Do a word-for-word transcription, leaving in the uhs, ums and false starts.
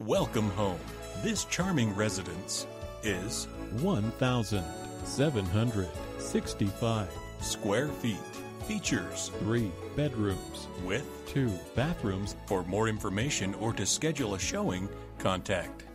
Welcome home. This charming residence is one thousand seven hundred sixty-five square feet. Features three bedrooms with two bathrooms. For more information or to schedule a showing, contact